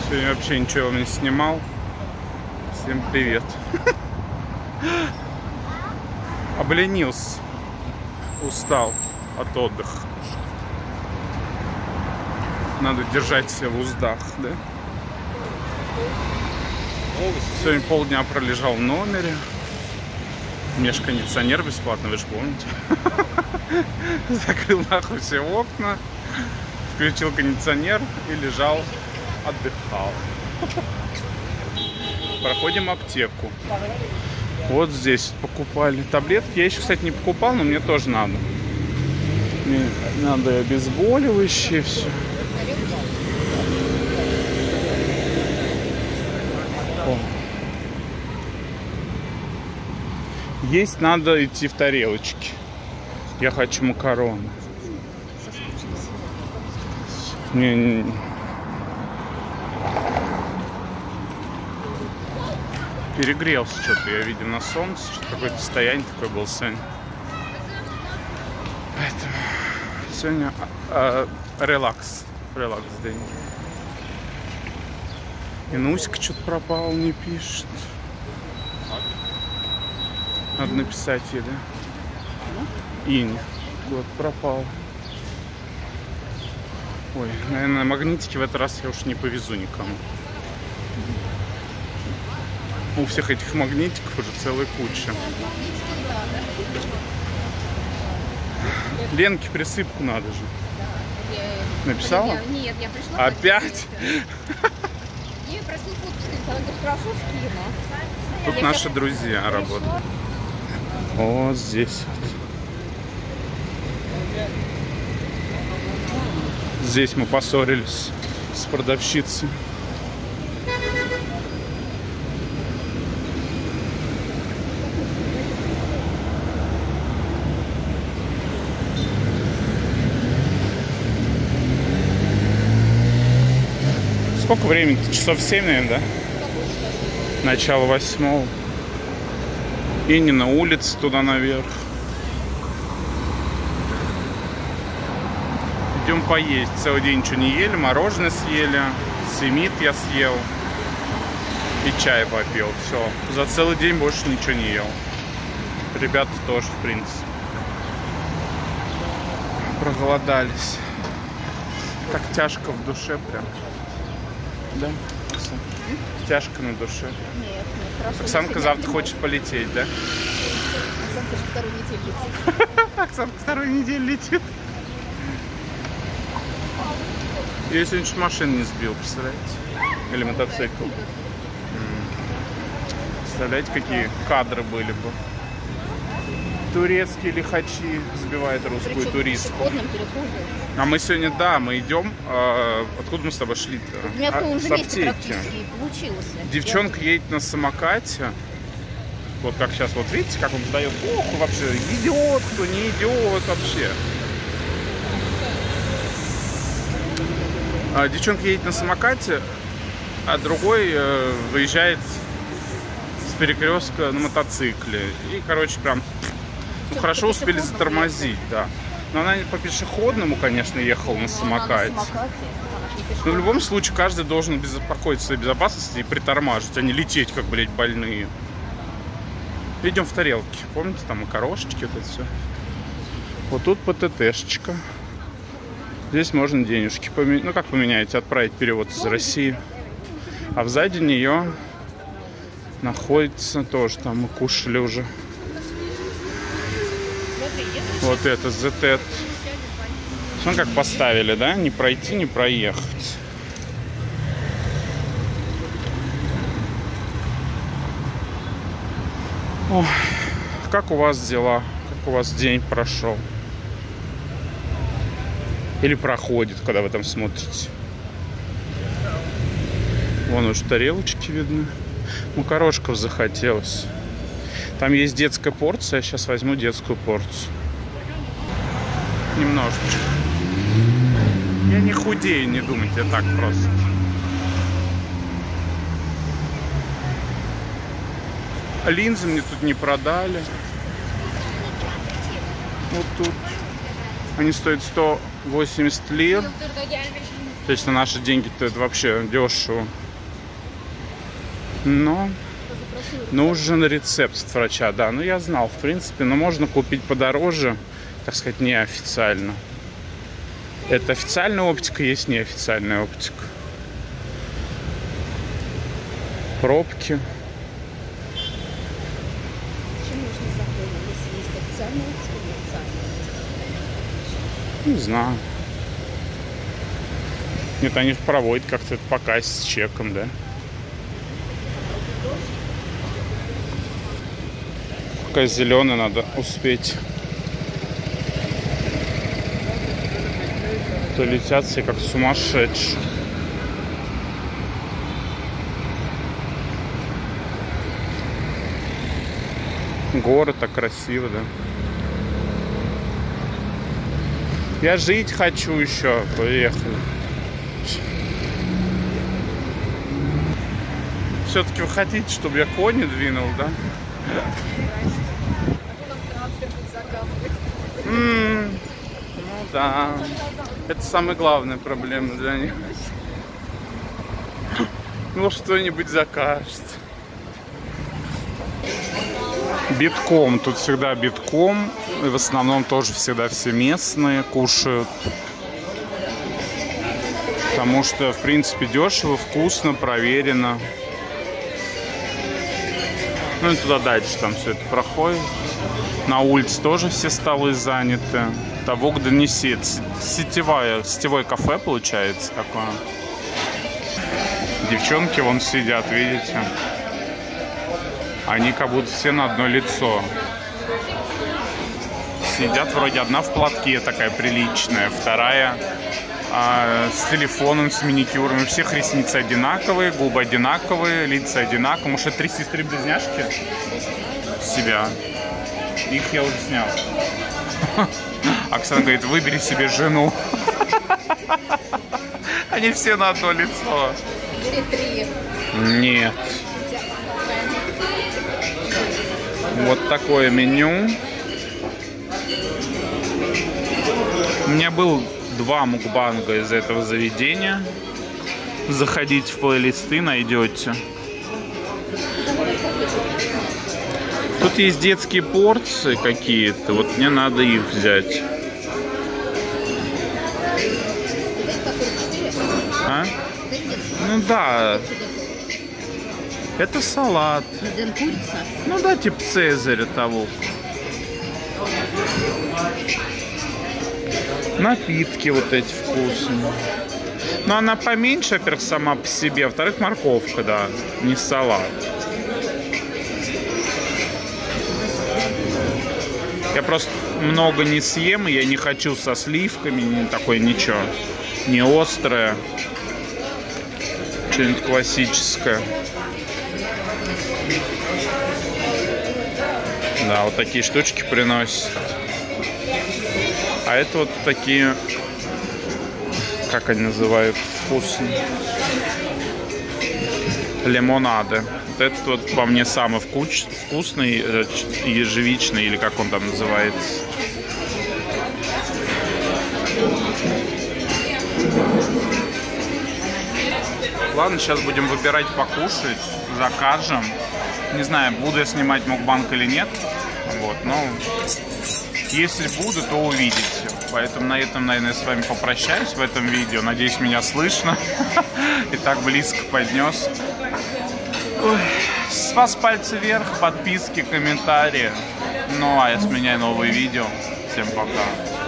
Сегодня вообще ничего не снимал. Всем привет. Обленился. Устал от отдыха. Надо держать себя в уздах, да? Сегодня полдня пролежал в номере. У меня же кондиционер бесплатно, вы же помните. Закрыл нахуй все окна, включил кондиционер и лежал, отдыхал. Проходим аптеку. Вот здесь покупали таблетки. Я еще, кстати, не покупал, но мне тоже надо. Мне надо обезболивающее все. Есть надо идти в тарелочки. Я хочу макароны. Не. Перегрелся что-то, я видел на солнце. Какое-то состояние такое было сегодня. Поэтому сегодня релакс. Релакс день. И Нуська что-то пропал, не пишет. Надо написать ей, да? Инь. Вот, пропал. Ой, наверное, магнитики в этот раз я уж не повезу никому. У всех этих магнитиков уже целая куча. Ленке присыпку надо же. Написала? Нет, я пришла. Опять? Я просила подпись, она говорит, хорошо, скину. Тут наши друзья работают. Вот здесь вот. Здесь мы поссорились с продавщицей. Сколько времени-то? Часов 7, наверное, да? Начало 8. И не на улице, туда наверх. Идем поесть. Целый день ничего не ели, мороженое съели, семит я съел и чай попил. Все. За целый день больше ничего не ел. Ребята тоже, в принципе. Проголодались. Так тяжко в душе прям. Да? Тяжко на душе. Нет, хорошо. Оксанка завтра хочет полететь, да? Оксанка же вторую неделю летит. Оксанка вторую неделю летит. Я сегодня чуть машину не сбил, представляете? Или мотоцикл. Представляете, какие кадры были бы. Турецкие лихачи сбивают русскую туристку. А мы сегодня, да, мы идем. Откуда мы с тобой шли-то? У меня в том же месте практически получилось. Девчонка едет на самокате. Вот как сейчас, вот видите, как он сдает уху вообще. Идет, кто не идет вообще. Девчонка едет на самокате, а другой выезжает с перекрестка на мотоцикле. И, короче, прям... Ну, хорошо успели затормозить, да. Но она по пешеходному, конечно, ехала на самокате. Но в любом случае каждый должен беспокоиться о своей безопасности и притормаживать, а не лететь, как, блядь, больные. Идем в тарелки. Помните, там макарошечки, вот это все. Вот тут ПТТшечка. Здесь можно денежки поменять. Ну, как поменять? Отправить перевод из России. А сзади нее находится тоже, там мы кушали уже. Вот это ZT. Смотри, как поставили, да? Не пройти, не проехать. Ой, как у вас дела? Как у вас день прошел? Или проходит, когда вы там смотрите? Вон уж тарелочки видны. Макарошков захотелось. Там есть детская порция, я сейчас возьму детскую порцию. Немножечко. Я не худею, не думайте, так просто. Линзы мне тут не продали. Вот тут. Они стоят 180 лир. То есть на наши деньги-то это вообще дешево. Но нужен рецепт от врача, да. Ну, я знал, в принципе. Но можно купить подороже, так сказать, неофициально. Это официальная оптика, есть неофициальная оптика. Пробки. Не знаю. Нет, они проводят как-то это по кассе с чеком, да? Пока зеленый надо успеть. То летят все как сумасшедшие. Город так красиво, да? Я жить хочу еще. Поехали. Все-таки вы хотите, чтобы я кони двинул, да? Ну да. Это самая главная проблема для них. Ну что-нибудь закажет. Битком. Тут всегда битком. И в основном тоже всегда все местные кушают. Потому что, в принципе, дешево, вкусно, проверено. Ну и туда дальше там все это проходит. На улице тоже все столы заняты. Того, где не сеть. Сетевое кафе получается такое. Девчонки вон сидят, видите? Они как будто все на одно лицо. Сидят вроде одна в платке такая приличная, вторая с телефоном, с маникюром. У всех ресницы одинаковые, губы одинаковые, лица одинаковые. Может, это 3 сестры-близняшки? Себя. Их я уже снял. Оксана говорит, выбери себе жену. Они все на одно лицо. Нет. Вот такое меню. У меня был 2 мукбанга из этого заведения. Заходите в плейлисты, найдете. Тут есть детские порции какие-то. Вот мне надо их взять. А? Ну да. Это салат. Ну да, типа Цезаря того. Напитки вот эти вкусные. Но она поменьше, во-первых, сама по себе. Во-вторых, морковка, да. Не салат. Я просто много не съем, и я не хочу со сливками, не такое ничего. Не острое. Что-нибудь классическое. Да, вот такие штучки приносят. А это вот такие, как они называют, вкусные. Лимонады. Вот этот вот по мне самый вкусный, ежевичный, или как он там называется. Ладно, сейчас будем выбирать покушать, закажем. Не знаю, буду я снимать мукбанг или нет. Вот, но если буду, то увидите. Поэтому на этом, наверное, я с вами попрощаюсь в этом видео. Надеюсь, меня слышно. И так близко поднес. Ой, с вас пальцы вверх, подписки, комментарии. Ну, а я сменяю новые видео. Всем пока.